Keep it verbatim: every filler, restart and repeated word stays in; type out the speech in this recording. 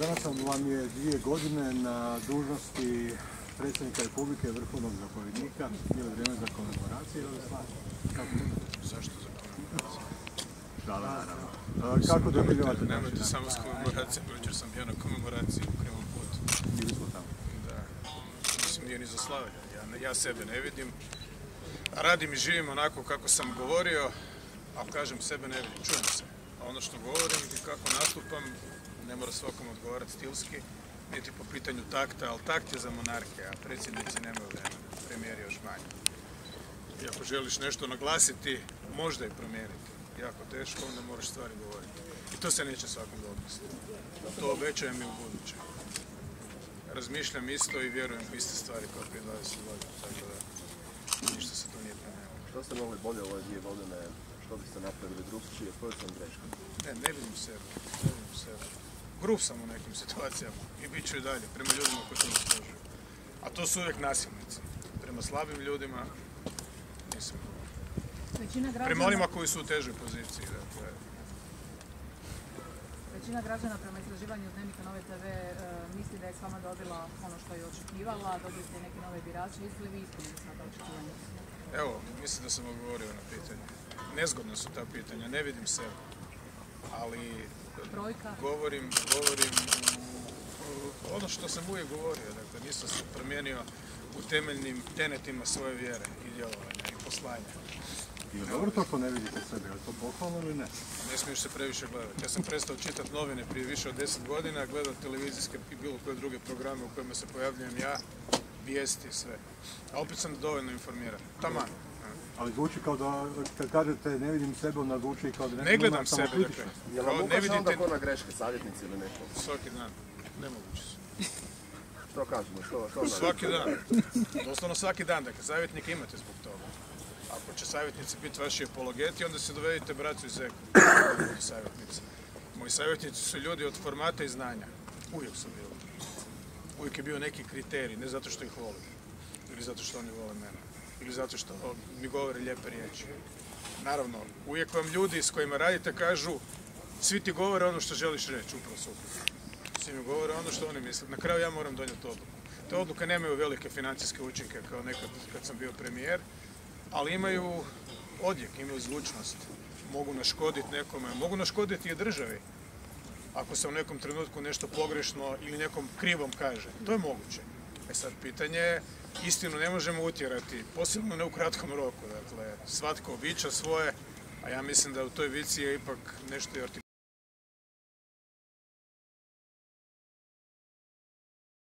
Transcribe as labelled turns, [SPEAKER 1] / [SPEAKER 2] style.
[SPEAKER 1] Danas vam je dvije godine na dužnosti predsjednika Republike, vrhovnog zapovjednika. Je li vrijeme za komemoracije ili kako?
[SPEAKER 2] Zašto za komemoraciju?
[SPEAKER 1] Da, da, naravno. Kako doživljavate?
[SPEAKER 2] Nemojte samo s komemoracijom, jučer sam bio na komemoraciji u krivom putu.
[SPEAKER 1] Bili smo tamo.
[SPEAKER 2] Da, mislim nije ni za slavljenje. Ja, ja sebe ne vidim. Radim i živim onako kako sam govorio, ali kažem sebe ne vidim, čujem se. A ono što govorim i kako nastupam, ne mora svakom odgovarati stilski, niti po pitanju takta, ali takt je za monarhije, a predsjednici nemaju vremena, premijer još manje. I ako želiš nešto naglasiti, možda i promijeniti. Jako teško, onda moraš stvari govoriti. I to se neće svakom dopustiti. To obećajem i u buduće. Razmišljam isto i vjerujem u iste stvari kao prije dvadeset godina, tako da ništa se tu nije promijenilo.
[SPEAKER 3] Što ste mogli bolje ove dvije godine? Što biste napravili drugčije? Koje su vam greške?
[SPEAKER 2] Ne, ne vidim sebe. Ne vidim sebe. Grub sam u nekim situacijama i bit ću i dalje, prema ljudima koji to zaslužuju. A to su uvijek nasilnici. Prema slabim ljudima nisam grub.
[SPEAKER 4] Građana...
[SPEAKER 2] Prema onima koji su u težoj poziciji. Dakle.
[SPEAKER 4] Većina građana prema istraživanju Dnevnika Nove te ve e, misli da je s vama dobila ono što je očekivala, dobili ste neke nove birače, jeste li vi ispunili s ta očekivanja?
[SPEAKER 2] Evo, mislim da sam odgovorio na pitanje. Nezgodne su ta pitanja, ne vidim sebe. Ali
[SPEAKER 4] Brojka. govorim,
[SPEAKER 2] govorim u, u ono što sam uvijek govorio. Dakle, nisam se promijenio u temeljnim tenetima svoje vjere i djelovanja i poslanja.
[SPEAKER 1] Je dobro to ako ne vidite sebe, je li to pohvalno ili ne?
[SPEAKER 2] Ne smiješ se previše gledati. Ja sam prestao čitati novine prije više od deset godina, gledati televizijske i bilo koje druge programe u kojima se pojavljujem ja, vijesti i sve. A opet sam dovoljno informiran. Taman.
[SPEAKER 1] Ali zvuči kao da, kad kažete ne vidim sebe, onda zvuči kao da ne,
[SPEAKER 2] ne gledam sebe, dakle.
[SPEAKER 3] Je li vam ukaže onda ko na greške, savjetnici ili neko?
[SPEAKER 2] Svaki dan. Nemoguće su.
[SPEAKER 3] Što kažemo? Što, što
[SPEAKER 2] svaki dan. Doslovno svaki dan. Dakle, savjetnike imate zbog toga. Ako će savjetnici biti vaši apologeti, onda se dovedite bracu i zeku. Savjetnici. Moji savjetnici su ljudi od formata i znanja. Uvijek su bili. Uvijek je bio neki kriterij, ne zato što ih volim. Ili zato što oni vole mene. Ili zato što mi govore lijepe riječi. Naravno, uvijek vam ljudi s kojima radite kažu svi ti govore ono što želiš reći, upravo suprotno. Svi mi govore ono što oni misle. Na kraju ja moram donijeti odluku. Te odluke nemaju velike financijske učinke kao nekad kad sam bio premijer, ali imaju odjek, imaju zvučnost. Mogu naškoditi nekome, mogu naškoditi i državi. Ako se u nekom trenutku nešto pogrešno ili nekom krivom kaže. To je moguće. E sad, pitanje je, istinu ne možemo utjerati, posebno ne u kratkom roku. Dakle, svatko viča svoje, a ja mislim da u toj vici je ipak nešto i artikulirano.